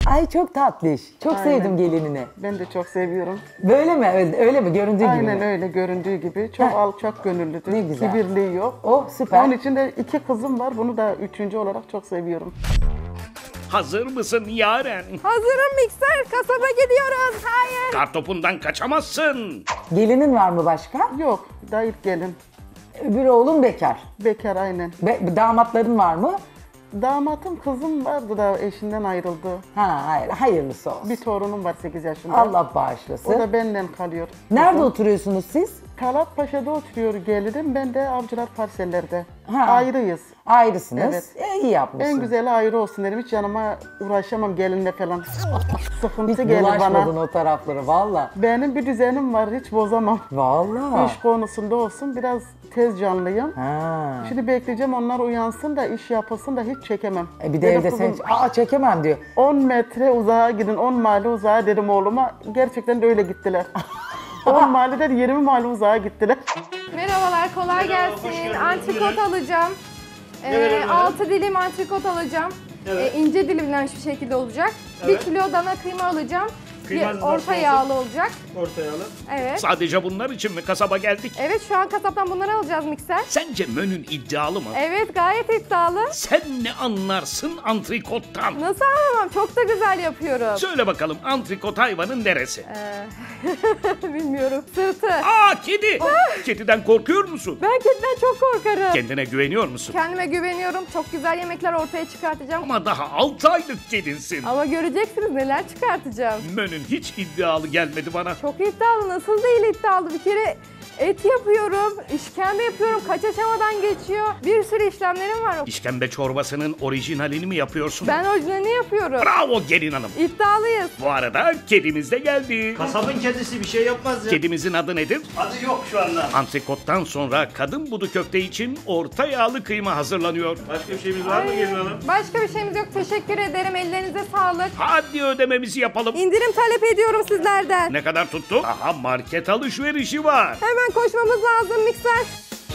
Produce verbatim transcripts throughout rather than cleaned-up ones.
Ay çok tatlış. Çok Aynen. sevdim gelinini. Ben de çok seviyorum. Böyle mi? Öyle, öyle mi? Göründüğü gibi Aynen mi? öyle göründüğü gibi. Çok Heh. alçak gönüllüdür. Ne güzel. Kibirliği yok. Oh süper. Onun için de iki kızım var. Bunu da üçüncü olarak çok seviyorum. Hazır mısın Yaren? Hazırım mikser. Kasaba gidiyoruz. Hayır. Kartopundan kaçamazsın. Gelinin var mı başka? Yok. Daha ilk gelin. Öbür oğlum bekar. Bekar aynen. Be damatların var mı? Damatım kızım vardı da eşinden ayrıldı. Ha hayır, hayırlısı olsun. Bir torunum var sekiz yaşında. Allah bağışlasın. O da benden kalıyor. Nerede Kızım. oturuyorsunuz siz? Talatpaşa'da oturuyor gelirim. Ben de Avcılar Parsellerde. Ha. Ayrıyız. Ayrısınız. Evet. E, iyi yapmışsın. En güzeli ayrı olsun dedim. Hiç yanıma uğraşamam gelinle falan. Sıkıntı Hiç gelir bulaşmadın bana. o taraflara valla. Benim bir düzenim var. Hiç bozamam. Valla. İş konusunda olsun. Biraz tez canlıyım. Ha. Şimdi bekleyeceğim onlar uyansın da iş yapılsın da hiç çekemem. E bir de Benim evde sen kızım aa çekemem diyor. on metre uzağa gidin, on mahalle uzağa dedim oğluma. Gerçekten de öyle gittiler. on mahalleden yirmi mahalle uzağa gittiler. Merhabalar, kolay gelsin. Antrikot alacağım. Ee, altı dilim antrikot alacağım. Ee, ince dilimlenmiş bir şekilde olacak. bir kilo dana kıyma alacağım. Kıymanız Bir nasıl orta olsun? yağlı olacak. Orta yağlı. Evet. Sadece bunlar için mi kasaba geldik? Evet, şu an kasaptan bunları alacağız mikser. Sence menün iddialı mı? Evet, gayet iddialı. Sen ne anlarsın antrikottan? Nasıl anlamam? Çok da güzel yapıyorum. Söyle bakalım antrikot hayvanın neresi? Ee, bilmiyorum. Sırtı. Aa kedi! Kediden korkuyor musun? Ben kediden çok korkarım. Kendine güveniyor musun? Kendime güveniyorum. Çok güzel yemekler ortaya çıkartacağım. Ama daha altı aylık kedinsin. Ama göreceksiniz neler çıkartacağım. Menün hiç iddialı gelmedi bana. Çok iddialı. Nasıl değil iddialı? Bir kere et yapıyorum, işkembe yapıyorum. Kaç aşamadan geçiyor. Bir sürü işlemlerim var. İşkembe çorbasının orijinalini mi yapıyorsun? Ben orijinalini yapıyorum. Bravo gelin hanım. İddialıyız. Bu arada kedimiz de geldi. Kasabın kedisi bir şey yapmaz ya. Kedimizin adı nedir? Adı yok şu anda. Antrikottan sonra kadın budu köfte için orta yağlı kıyma hazırlanıyor. Başka bir şeyimiz var mı Gelin Hanım? Başka bir şeyimiz yok. Teşekkür ederim. Ellerinize sağlık. Hadi ödememizi yapalım. İndirim talep ediyorum sizlerden. Ne kadar tuttu? Daha market alışverişi var. Hemen koşmamız lazım mikser.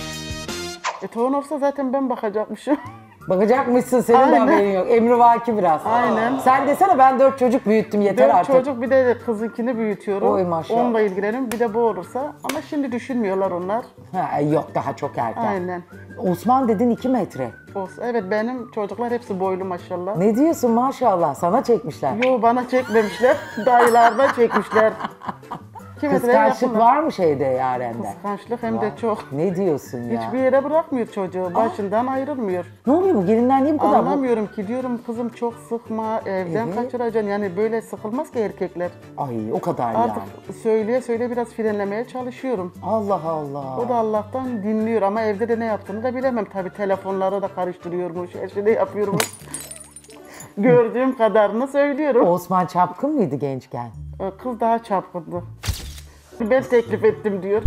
E tohum olsa zaten ben bakacakmışım. Bakacakmışsın senin de Aynen. haberin yok. Emrivaki biraz. Aynen. Sen desene ben dört çocuk büyüttüm yeter Dört artık. çocuk bir de kızınkini büyütüyorum. Oy maşallah. Onunla ilgilenirim. Bir de bu olursa. Ama şimdi düşünmüyorlar onlar. Ha, yok daha çok erken. Aynen. Osman dedin iki metre. Olsun. Evet benim çocuklar hepsi boylu maşallah. Ne diyorsun maşallah sana çekmişler. Yo bana çekmemişler. Dayılardan çekmişler. İki metreye Kıskançlık yakınlar. var mı şeyde Yaren'de? Kıskançlık hem de çok. Ne diyorsun ya? Hiçbir yere bırakmıyor çocuğu. Başından ayrılmıyor. Ne oluyor bu gelinler niye bu kadar bu? Anlamıyorum ki diyorum kızım çok sıkma evden Evet. kaçıracaksın. Yani böyle sıkılmaz ki erkekler. Ay o kadar Artık yani. söyleye söyleye biraz frenlemeye çalışıyorum. Allah Allah. O da Allah'tan dinliyor ama evde de ne yaptığını da bilemem. Tabii telefonları da karıştırıyormuş, her şeyi de yapıyormuş. Gördüğüm kadarını söylüyorum. Osman çapkın mıydı gençken? Kız daha çapkındı. Ben teklif ettim diyor.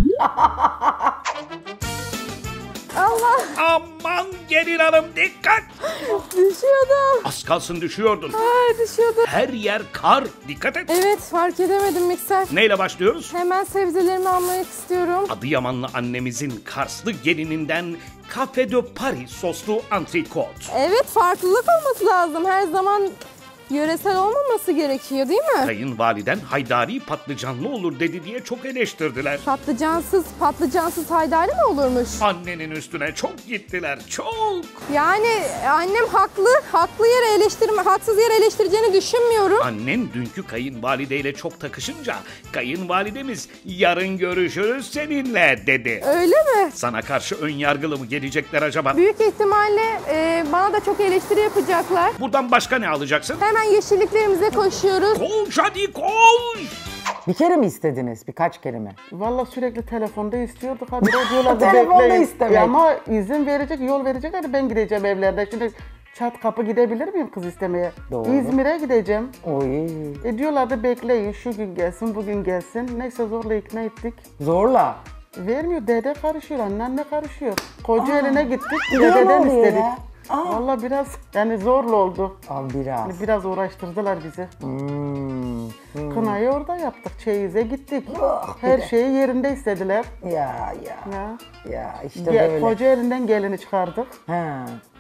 Allah, Aman gelin hanım dikkat! düşüyordum. Az kalsın düşüyordun. Ay, düşüyordum. Her yer kar. Dikkat et. Evet, fark edemedim mikser. Neyle başlıyoruz? Hemen sebzelerimi almak istiyorum. Adıyamanlı annemizin Karslı gelininden Cafe de Paris soslu antrikot. Evet, farklılık olması lazım. Her zaman yöresel olmaması gerekiyor değil mi? Kayınvaliden haydari patlıcanlı olur dedi diye çok eleştirdiler. Patlıcansız, patlıcansız haydari mi olurmuş? Annenin üstüne çok gittiler, çok. Yani annem haklı, haklı yere eleştirme, haksız yere eleştireceğini düşünmüyorum. Annen dünkü kayınvalideyle çok takışınca kayınvalidemiz yarın görüşürüz seninle dedi. Öyle mi? Sana karşı ön yargılı mı gelecekler acaba? Büyük ihtimalle e, bana da çok eleştiri yapacaklar. Buradan başka ne alacaksın? Hemen yeşilliklerimize koşuyoruz. Koş hadi koş! Bir kere mi istediniz? Birkaç kere mi? Vallahi sürekli telefonda istiyorduk. Hadi diyorlardı Telefonda bekleyin. istemek. E ama izin verecek, yol verecek. Hadi ben gideceğim evlerde. Şimdi çat kapı gidebilir miyim kız istemeye? Doğru. İzmir'e gideceğim. Oy. E diyorlardı bekleyin şu gün gelsin, bugün gelsin. Neyse zorla ikna ettik. Zorla. Vermiyor, dede karışıyor, anneanne karışıyor. Koca eline gittik, niye dededen oluyor istedik. ya? Aa. Vallahi biraz yani zorla oldu. Al biraz. Yani biraz uğraştırdılar bizi. Hmm. Kınayı orada yaptık, çeyize gittik. Oh, bir Her de. şeyi yerinde istediler. Ya ya. Ya. Ya işte Ge- böyle. koca elinden gelini çıkardık. Ha.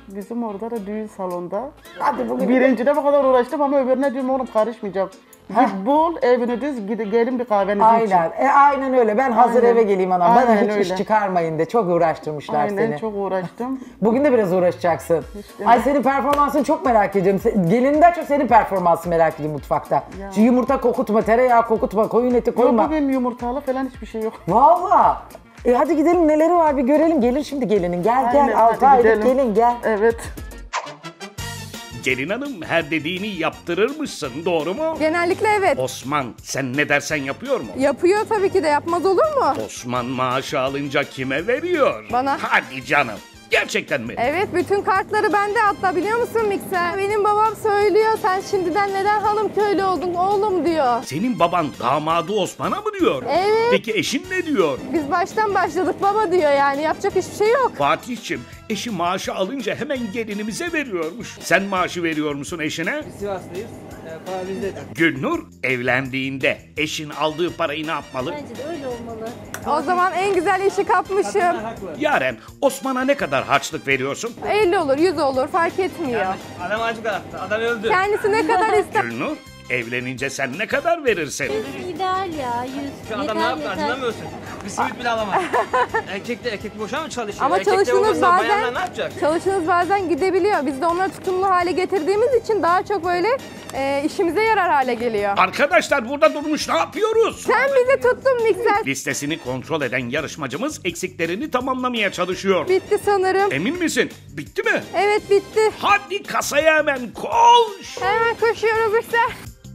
Bizim orada da düğün salonda. Hadi bugün. Birincide bu kadar uğraştım ama öbürüne diyorum oğlum karışmayacağım. Git bul evini düz gide, gelin bir kahvenizi için. Aynen. E, aynen öyle. Ben hazır Aynen. eve geleyim anam. Bana Aynen hiç öyle. iş çıkarmayın de. Çok uğraştırmışlar Aynen seni. çok uğraştım. Bugün de biraz uğraşacaksın. İşte Ay ben- senin performansını çok merak ediyorum. Se- Gelinden çok senin performansını merak ediyorum mutfakta. Şu yumurta kokutma, tereyağı kokutma, koyun eti Yok koyma. bugün yumurtalı falan hiçbir şey yok. Valla. E hadi gidelim neleri var bir görelim. Gelin şimdi gelinin. Gel Aynen, gel. Altı hadi aylık gidelim. gelin gel. Evet. Gelin hanım her dediğini yaptırırmışsın doğru mu? Genellikle evet. Osman sen ne dersen yapıyor mu? Yapıyor tabii ki de, yapmaz olur mu? Osman maaşı alınca kime veriyor? Bana. Hadi canım. Gerçekten mi? Evet, bütün kartları bende, hatta biliyor musun mikser? Benim babam söylüyor, sen şimdiden neden hanım köylü oldun oğlum diyor. Senin baban damadı Osman'a mı diyor? Evet. Peki eşin ne diyor? Biz baştan başladık baba diyor, yani yapacak hiçbir şey yok. Fatih'cim eşi maaşı alınca hemen gelinimize veriyormuş. Sen maaşı veriyor musun eşine? Sivaslıyız. Ee, para bizdedir. Gülnur evlendiğinde eşin aldığı parayı ne yapmalı? Bence de öyle olmalı. O zaman en güzel işi kapmışım. Kadınlar haklı. Yaren Osman'a ne kadar harçlık veriyorsun? elli olur, yüz olur, fark etmiyor. Yanlış. Adam acı attı. Adam öldü. Kendisi ne kadar ister. Gülnur evlenince sen ne kadar verirsin? İdeal ya. Yüz. Şu adam yeter ne yaptı? yeter. Acından mı ölsün? Bir simit bile alamaz. erkek de erkek boşa mı çalışıyor? Ama Erkek de çalıştığınız olmasa bazen, bayanlar ne yapacak? çalıştığınız bazen gidebiliyor. Biz de onları tutumlu hale getirdiğimiz için daha çok böyle e, işimize yarar hale geliyor. Arkadaşlar burada durmuş ne yapıyoruz? Sen bizi tuttun mikser. Listesini kontrol eden yarışmacımız eksiklerini tamamlamaya çalışıyor. Bitti sanırım. Emin misin? Bitti mi? Evet bitti. Hadi kasaya hemen koş. Hemen koşuyorum mikser.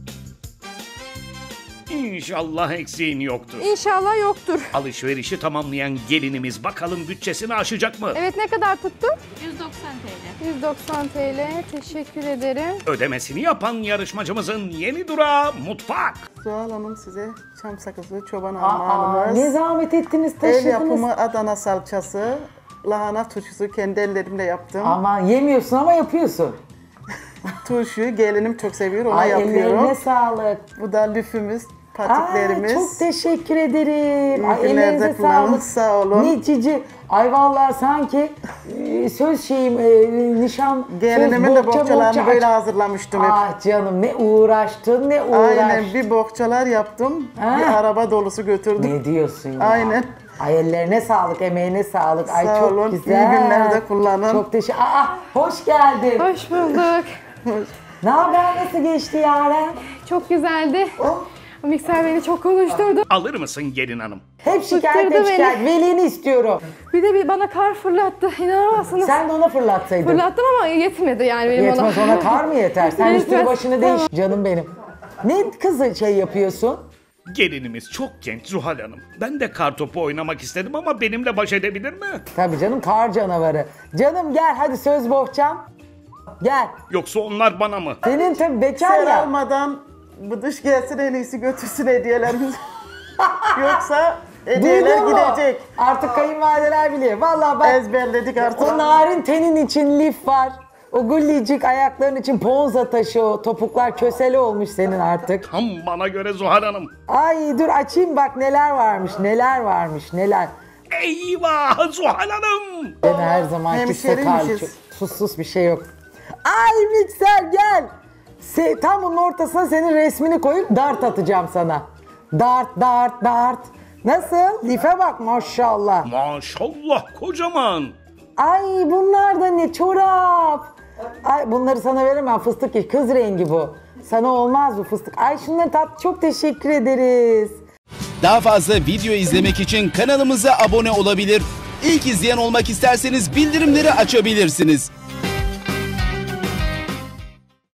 İnşallah eksiğin yoktur. İnşallah yoktur. Alışverişi tamamlayan gelinimiz bakalım bütçesini aşacak mı? Evet, ne kadar tuttu? yüz doksan TL. yüz doksan TL. Teşekkür ederim. Ödemesini yapan yarışmacımızın yeni durağı mutfak. Zuhal Hanım size çam sakızlı çoban Aa, armağanımız. ne zahmet ettiniz El taşıdınız. yapımı Adana salçası. Lahana turşusu kendi ellerimle yaptım. Aman yemiyorsun ama yapıyorsun. Turşuyu gelinim çok seviyor ona Ay yapıyorum. ellerine sağlık. Bu da lüfümüz, Aa, patiklerimiz. çok teşekkür ederim. İyi Ay, günler ellerinize de kullanın, sağlık. sağ olun. Ne cici. Ay vallahi sanki e, söz şeyim, e, nişan, Gelinimin söz de bohça, bohçalarını bohça böyle aç- hazırlamıştım hep. Ah canım ne uğraştın ne uğraş. Aynen bir bohçalar yaptım. Ha. Bir araba dolusu götürdüm. Ne diyorsun ya? Aynen. Ay ellerine sağlık, emeğine sağlık. Ay Sağ çok olun, iyi güzel. günlerde kullanın. Çok teşekkür. Aa, hoş geldin. Hoş bulduk. Ne haber, nasıl geçti Yaren? Çok güzeldi. Oh. O mikser beni çok konuşturdu. Alır mısın gelin hanım? Hep şikayet, hep Bıktırdı beni. şikayet. Velini istiyorum. Bir de bir bana kar fırlattı. İnanamazsınız. Sen de ona fırlatsaydın. Fırlattım ama yetmedi yani benim Yetmez ona. ona kar mı yeter? Sen Yetmez. üstünü başını Tamam. değiş canım benim. Ne kızı şey yapıyorsun? Gelinimiz çok genç Zuhal Hanım. Ben de kartopu oynamak istedim ama benimle baş edebilir mi? Tabii canım kar canavarı. Canım gel hadi söz bohçam. Gel. Yoksa onlar bana mı? Senin tabii bekar Sen ya. almadan bu dış gelsin en iyisi götürsün hediyelerimizi. Yoksa hediyeler Duydun mu? gidecek. Artık kayınvalideler biliyor. Vallahi bak Ezberledik artık. o narin tenin için lif var. O gullicik ayakların için ponza taşı o. Topuklar kösele olmuş senin artık. Tam bana göre Zuhal Hanım. Ay dur açayım bak neler varmış neler varmış neler. Eyvah Zuhal Hanım. Ben her zamanki Hemşeriymişiz. sakallı. Sus sus bir şey yok. Ay mikser gel. Se tam bunun ortasına senin resmini koyup dart atacağım sana. Dart dart dart. Nasıl? Life bak maşallah. Maşallah kocaman. Ay bunlar da ne çorap. Ay bunları sana veremem fıstık iş. Kız rengi bu. Sana olmaz bu fıstık. Ay şunları tat çok teşekkür ederiz. Daha fazla video izlemek için kanalımıza abone olabilir. İlk izleyen olmak isterseniz bildirimleri açabilirsiniz.